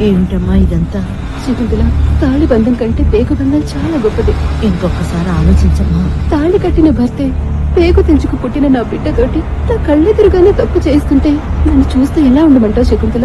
ఏమిటమ్మా ఇదంతా? శకుంతల, తాళి బంధం కంటే పేగు బంధం చాలా గొప్పది. ఇంకొకసారి ఆలోచించమ్మా. తాళి కట్టిన భర్తే పేగు తెంచుకు పుట్టిన నా బిడ్డతోటి నా కళ్ళెదురుగానే తప్పు చేస్తుంటే నన్ను చూస్తే ఎలా ఉండమంటావు శకుంతల?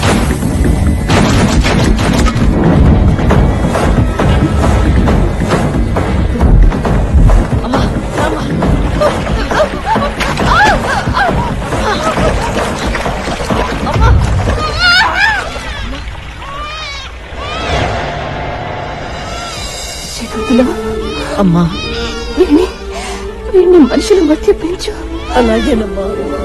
అమ్మా, వీడిని మనుషుల మధ్య పెంచు. అలాగేనమ్మా.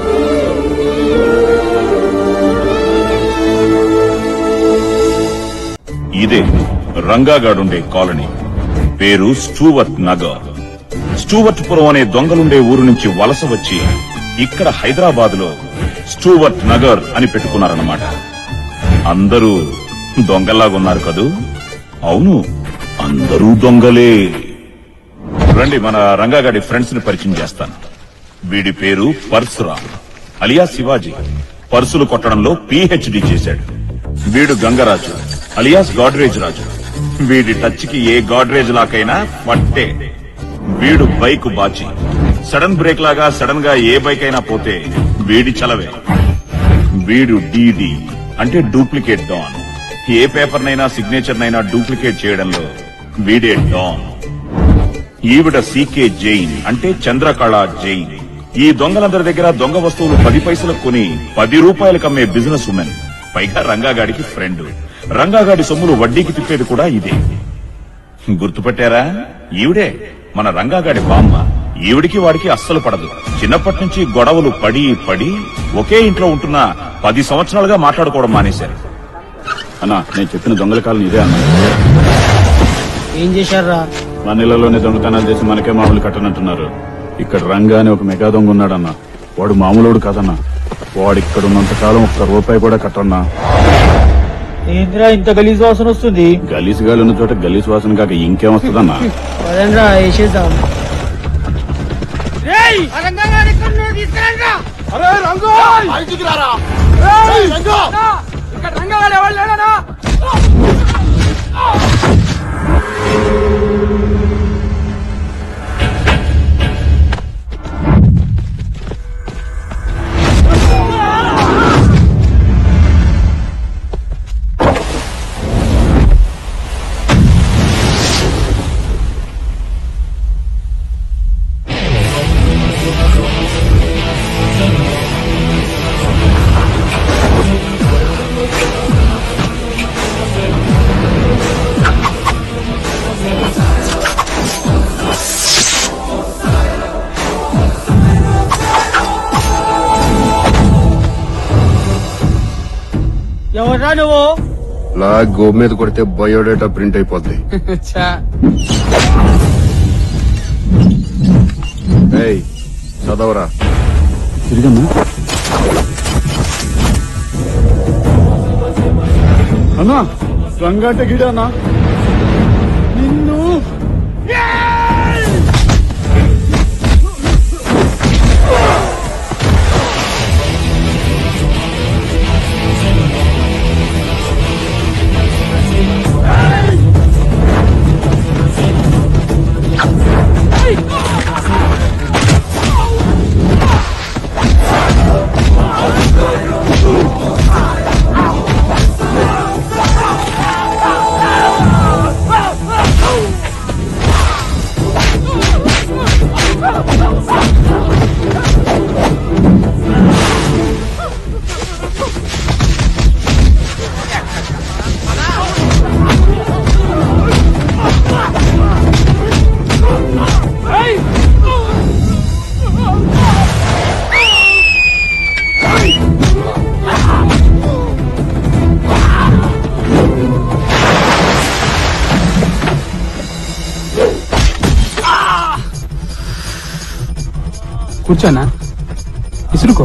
ఇదే రంగాగాడుండే కాలనీ. పేరు స్టూవర్ట్ నగర్. స్టూవర్ట్పురం అనే దొంగలుండే ఊరు నుంచి వలస వచ్చి ఇక్కడ హైదరాబాద్ లో స్టూవర్ట్ నగర్ అని పెట్టుకున్నారన్నమాట. అందరూ దొంగల్లాగున్నారు కదూ? అవును, అందరూ దొంగలే. రండి, మన రంగాగాడి ఫ్రెండ్స్ ని పరిచయం చేస్తాను. వీడి పేరు పరశురామ్ అలియా శివాజీ. పర్సులు కొట్టడంలో PhD చేశాడు. వీడు గంగరాజు అలియాస్ గాడ్రేజ్ రాజు. వీడి టచ్ కి ఏ గాడ్రేజ్ లాకైనా పట్టే. వీడు బైక్ బాచి. సడన్ బ్రేక్ లాగా సడన్ గా ఏ బైక్ అయినా పోతే వీడి చలవే. వీడు DD అంటే డూప్లికేట్ డాన్. ఏ పేపర్ నైనా సిగ్నేచర్ నైనా డూప్లికేట్ చేయడంలో వీడే డాన్. ఈవిడ CK జైన్ అంటే చంద్రకళ జైన్. ఈ దొంగలందరి దగ్గర దొంగ వస్తువులు 10 పైసలకు కొని 10 రూపాయలకు అమ్మే బిజినెస్ ఉమెన్. పైగా రంగాగాడికి ఫ్రెండ్. రంగాగాడి సొమ్ములు వడ్డీకి తిప్పేది కూడా ఇదే. గుర్తుపట్టారా? ఈవిడే మన రంగాగాడి బామ్మ. ఈవిడికి వాడికి అస్సలు పడదు. చిన్నప్పటి నుంచి గొడవలు పడి పడి ఒకే ఇంట్లో ఉంటున్న 10 సంవత్సరాలుగా మాట్లాడుకోవడం మానేశారు. అన్నా, నేను చెప్పిన దొంగల కాలం ఇదే అన్నా. ఏం చేశారా? మన ఇళ్లలోనే దొంగతనాలు చేసి మనకే మామూలు కట్టనంటున్నారు. ఇక్కడ రంగా అని ఒక మెగా దొంగ ఉన్నాడన్నా. వాడు మామూలుడు కాదన్నా. వాడు ఇక్కడ ఉన్నంత కాలం ఒక్క రూపాయి కూడా కట్టన్నా. ఏంద్రా ఇంత గలీజ్ వాసన వస్తుంది? గలీజ్ గాలి ఉన్న చోట గలీజ్ వాసన కాక ఇంకేం వస్తుందన్నా? పదండ్రా వేసేద్దాం. ఎవరా నువ్వు? లా గో మీద కొడితే బయోడేటా ప్రింట్ అయిపోద్ది. చదవరా. తిరిగమ్మా. అన్నా, రంగాట గిడన్నా నిన్ను. కూర్చోనా? ఇసురుకో.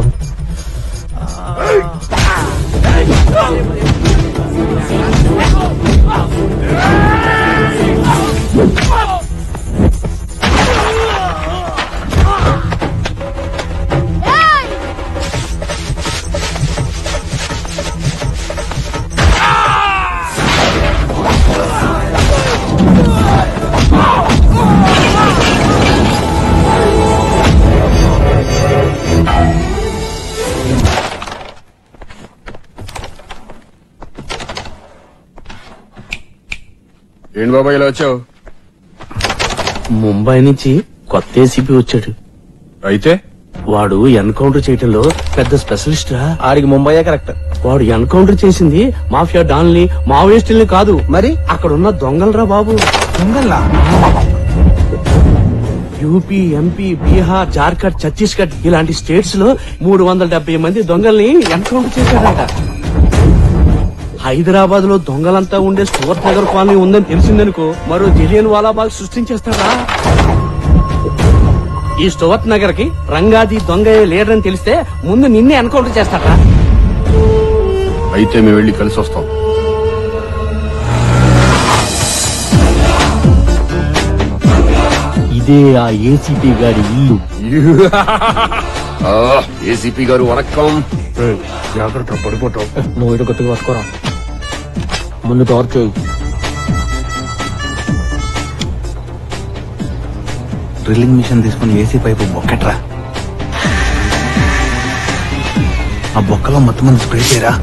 ఏంటి బాబా ఇలా వచ్చావు? ముంబై నుంచి కొత్త ఏసీపీ వచ్చాడు. అయితే వాడు ఎన్కౌంటర్ చేయటంలో పెద్ద స్పెషలిస్ట్ రా. ఆడికి ముంబైయే కరెక్ట్. వాడు ఎన్కౌంటర్ చేసింది మాఫియా డాన్ని మావోయిస్టుల్ని కాదు, మరి అక్కడున్న దొంగలరా బాబు. దొంగల్లా? యూపీ, ఎంపీ, బీహార్, జార్ఖండ్, ఛత్తీస్గఢ్ ఇలాంటి స్టేట్స్ లో 370 మంది దొంగల్ని ఎన్కౌంటర్ చేశాడట. హైదరాబాద్ లో దొంగలంతా ఉండే స్టూవర్ట్ నగర్ కాలనీ ఉందని తెలిసిందనుకో మరో జలియన్ వాలాబాగ్ సృష్టించేస్తాడా. ఈ స్టూవర్ట్ నగర్ కి రంగాది దొంగ లీడర్ అని తెలిస్తే ముందు నిన్నే ఎన్కౌంటర్ చేస్తాడా. అయితే మేము వెళ్ళి కలిసి వస్తాం. ఇదే ఆ ఏసీపీ గారి ఇల్లు. ఏసీపీ గారు వణక్కం. జాగ్రత్త, పడిపోతాం. నువ్వు ఇటు గట్టిగా పట్టుకోరా. ముందు టార్చ్ చేయి. డ్రిల్లింగ్ మిషన్ తీసుకుని ఏసీ పైపు బొక్కట్రా. ఆ బొక్కలో మొత్తం మంది స్ప్రే చేయరా.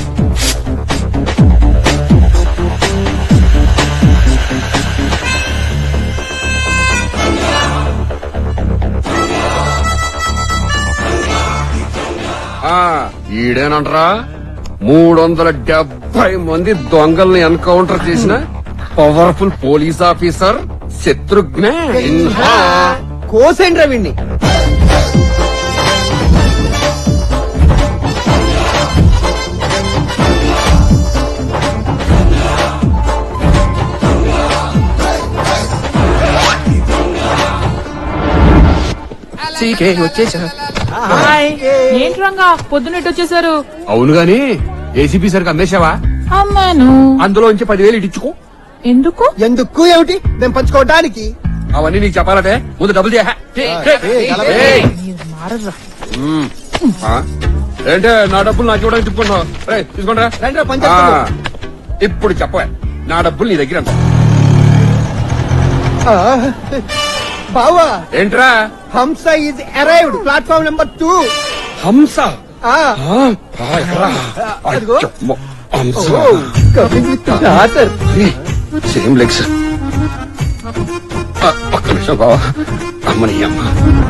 ఈడేనంటరా 370 మంది దొంగల్ని ఎన్కౌంటర్ చేసిన powerful police officer Shatrughna Sinha. కోసేంద్ర వీణ్ణి. వచ్చేసా? ఏంటి రంగా పొద్దున్నట్టు వచ్చేసారు? అవును గాని ఏసీపీ సరికి అమ్మేశావా? అమ్మాను. అందులోంచి 10,000 ఇచ్చుకో. ఎందుకు? ఎందుకు ఏమిటి? మేము పంచుకోవడానికి. అవన్నీ నీకు చెప్పాలంటే ముందు డబ్బులు ఏంటే నా డబ్బులు నాకు ఇవ్వడానికి తిప్పుకుంటావు? తీసుకుంటా. ఇప్పుడు చెప్పవా నా డబ్బులు నీ దగ్గర ఎంత? బావా ఏంట్రా? హంస is arrived platform number 2. Hamsa? Same legs. ఒక్క నిమిషం బావా. అమ్మని అమ్మ.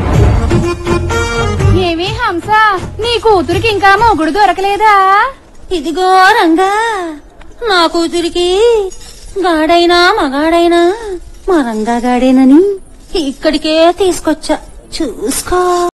ఏమి హంస, నీ కూతురికి ఇంకా మొగుడు దొరకలేదా? ఇదిగో రంగా, నా కూతురికి గాడైనా మగాడైనా మా రంగా గాడేనని ఇక్కడికే తీసుకొచ్చా, చూసుకో.